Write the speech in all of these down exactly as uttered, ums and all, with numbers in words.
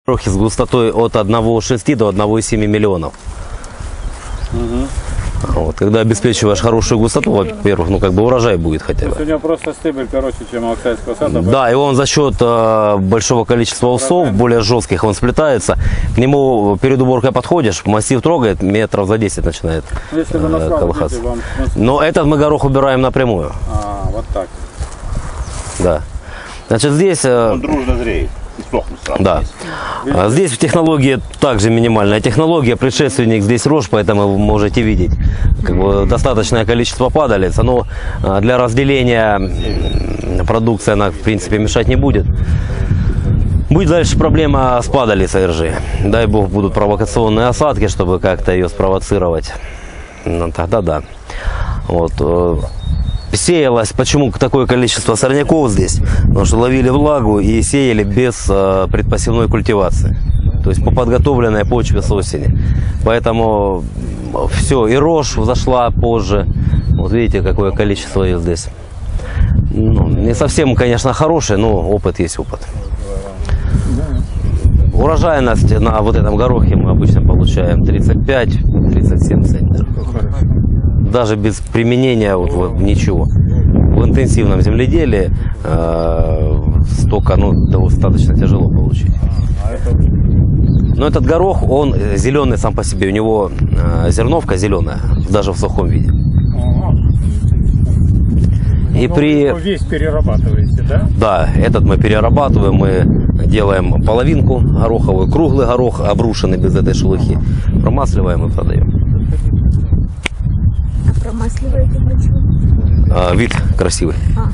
Горохи с густотой от одного и шести до одного и семи миллионов. Угу. Вот, когда обеспечиваешь хорошую густоту, во-первых, ну как бы урожай будет хотя бы. У него просто стебель короче, чем у оксайского сада. Да, и он за счет э, большого количества усов, более жестких, он сплетается. К нему перед уборкой подходишь, массив трогает, метров за десять начинает Если вы э, колыхаться. вам... Но этот мы горох убираем напрямую. А, вот так. Да. Значит, здесь... Э, Он дружно зреет. Да. А здесь в технологии также минимальная технология, предшественник здесь рожь, поэтому вы можете видеть как бы, достаточное количество падалиц. Оно для разделения продукции она в принципе мешать не будет. Будет дальше проблема с падалицей ржи. Дай бог будут провокационные осадки, чтобы как-то ее спровоцировать. Ну, тогда да. Вот. Сеялось, почему такое количество сорняков здесь? Потому что ловили влагу и сеяли без э, предпосевной культивации. То есть по подготовленной почве с осени. Поэтому все, и рожь взошла позже. Вот видите, какое количество ее здесь. Ну, не совсем, конечно, хорошее, но опыт есть опыт. Урожайность на вот этом горохе мы обычно получаем тридцать пять — тридцать семь центнеров. Даже без применения вот, вот, ничего. В интенсивном земледелии э, столько ну, достаточно тяжело получить. Но этот горох, он зеленый сам по себе. У него э, зерновка зеленая, даже в сухом виде. И ну, при... Вы весь перерабатываете, да? Да, этот мы перерабатываем, мы делаем половинку гороховую, круглый горох, обрушенный без этой шелухи. Промасливаем и продаем. Промасливаете почему? А, вид красивый.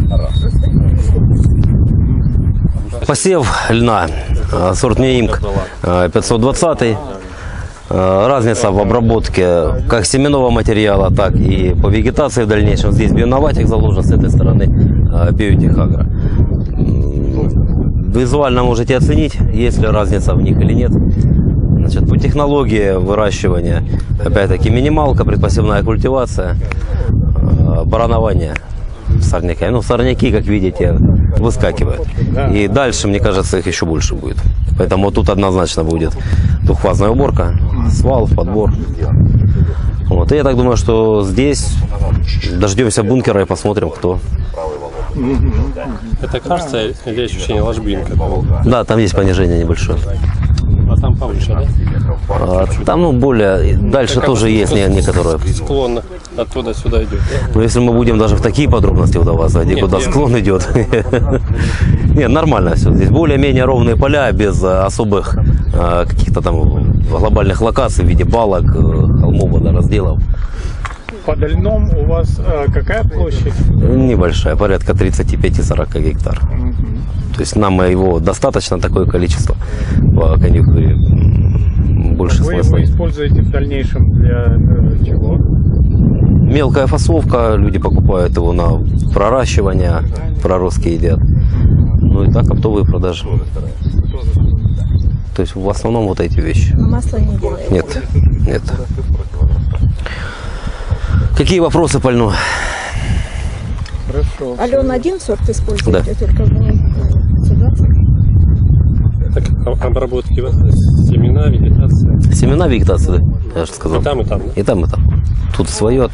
А. Посев льна, сорт Неимк пятьсот двадцать. Разница в обработке как семенного материала, так и по вегетации в дальнейшем. Здесь бионоватик заложен, с этой стороны биотехагро. Визуально можете оценить, есть ли разница в них или нет. Значит, по технологии выращивания, опять-таки, минималка, предпосевная культивация, баранование сорняками. Ну, сорняки, как видите, выскакивают. И дальше, мне кажется, их еще больше будет. Поэтому тут однозначно будет двухфазная уборка, свал, подбор. Вот. И я так думаю, что здесь дождемся бункера и посмотрим, кто. Это кажется или ощущение ложбинка? Да, там есть понижение небольшое. А там повыше, да? А, там, ну, более, дальше как тоже есть некоторые. Склон оттуда сюда идет. Но если мы будем даже в такие подробности вдаваться, где куда нет. Склон идет. Нет, нормально все. Здесь более-менее ровные поля, без особых каких-то там глобальных локаций в виде балок, холмов, водоразделов. Под льном у вас э, какая площадь? Небольшая, порядка тридцать пять — сорок гектар. Угу. То есть нам его достаточно, такое количество по конъюнктуре. Больше Вы смысла. его используете в дальнейшем для э, чего? Мелкая фасовка, люди покупают его на проращивание, проростки едят. Ну и так оптовые продажи. То есть в основном вот эти вещи. Но масло не делаете? Нет, нет. Какие вопросы по льну? Хорошо. А лен один сорт используете? Да. Только сюда? Так, обработки, семена, вегетация. Семена, вегетация, да, я же сказал. И там, и там, да? И там, и там. Тут свое.